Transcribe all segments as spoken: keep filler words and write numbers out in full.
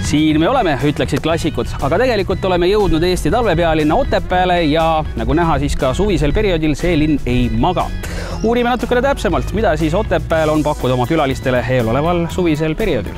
Siin me oleme, ütleksid klassikud, aga tegelikult oleme jõudnud Eesti talvepealinna Otepääle ja nagu näha, siis ka suvisel perioodil see linn ei maga. Uurime natukene täpsemalt, mida siis Otepääl on pakkuda oma külalistele eeloleval suvisel perioodil.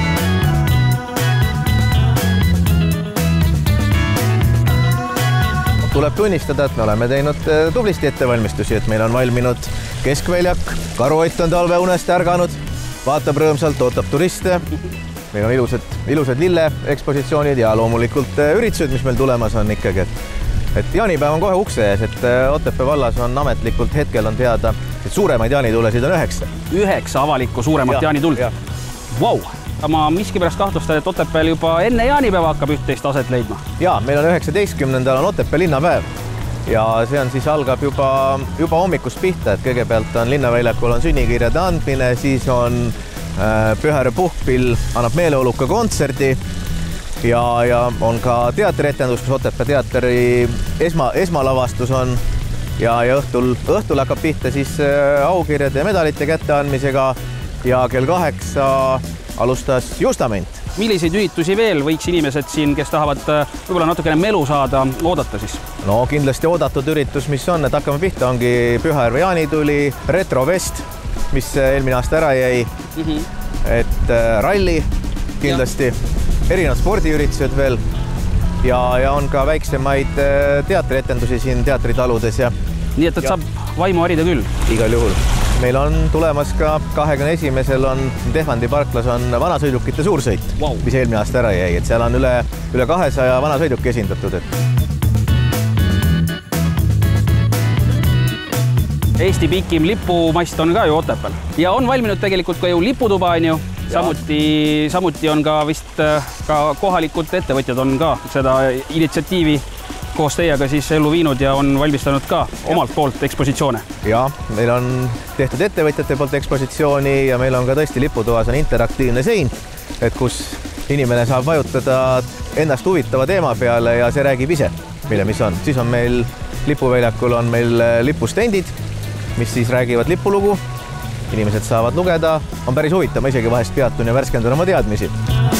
Tuleb tunnistada, et me oleme teinud tublisti ettevalmistusi, et meil on valminud keskväljak, karuott on talveunest ärganud, vaatab rõõmsalt, ootab turiste. Meil on ilusad, ilusad lille ekspositsioonid ja loomulikult üritused, mis meil tulemas on ikkagi. Et, et jaanipäev on kohe ukse ees, et Otepää vallas on ametlikult hetkel on teada, et suuremaid jaanitulesid on üheksa. Üheksa avalikku suuremat ja, jaanituld. Vau! Ma miskipärast kahtlustan, et Otepääl juba enne jaanipäeva hakkab üht-teist aset leidma. Ja, meil on üheksateistkümnendal on Otepää linnapäev ja see on siis algab juba, juba hommikust pihta, et kõigepealt on linnaväljakul on sünnikirjade andmine, siis on Pühäre puhkpill annab meeleoluka kontserdi ja, ja on ka teatrietendus, kus Otepää teatri esma, esmalavastus on ja, ja õhtul, õhtul hakkab pihta siis aukirjade ja medalite kätteandmisega ja kell kaheksa alustas justament. Milliseid üritusi veel võiks inimesed siin, kes tahavad võib-olla natukene melu saada, oodata siis? No kindlasti oodatud üritus, mis on, et hakkame pihta, ongi Pühajärve jaanituli, Retrovest, mis eelmine aasta ära jäi, mm -hmm. et ralli kindlasti, erinevad spordiüritused veel ja, ja on ka väiksemaid teatrietendusi siin teatritaludes. Ja, nii et, et ja. saab vaimu harida küll? Igal juhul. Meil on tulemas ka kahekümne esimesel on Tehvandi parklas on vanasõidukite suursõit, wow. mis eelmine aasta ära jäi, et seal on üle, üle kahesaja vanasõiduki esindatud. Et... Eesti pikim lipumast on ka ju Otepääl ja on valminud tegelikult ka ju liputuba, on ju. Samuti, samuti on ka vist ka kohalikud ettevõtjad on ka seda initsiatiivi koos teiega siis ellu viinud ja on valmistanud ka omalt poolt ekspositsioone. Ja, meil on tehtud ettevõtjate poolt ekspositsiooni ja meil on ka tõesti liputoas on interaktiivne sein, et kus inimene saab vajutada ennast huvitava teema peale ja see räägib ise, mille mis on. Siis on meil lipuväljakul on meil lipustendid, mis siis räägivad lipulugu. Inimesed saavad lugeda, on päris huvitav, ma isegi vahest peatun ja värskendan oma teadmisi.